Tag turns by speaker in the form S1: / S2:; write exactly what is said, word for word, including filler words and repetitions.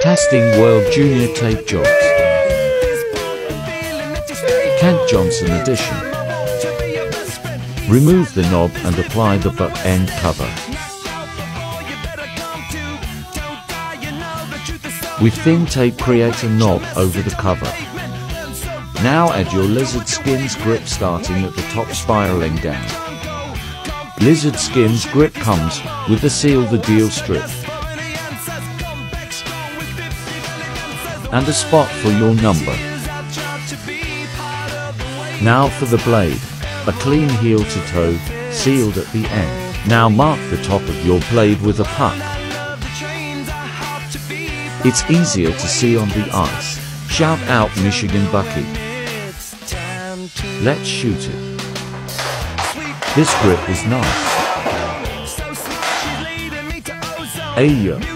S1: Casting World Junior Tape Jobs. Kent Johnson Edition. Remove the knob and apply the butt end cover. With thin tape, create a knob over the cover. Now add your Lizard Skins grip, starting at the top, spiraling down. Lizard Skins grip comes with the Seal the Deal strip and a spot for your number. Now for the blade, a clean heel to toe, sealed at the end. Now mark the top of your blade with a puck. It's easier to see on the ice. Shout out Michigan Bucky. Let's shoot it. This grip is nice. Hey yo.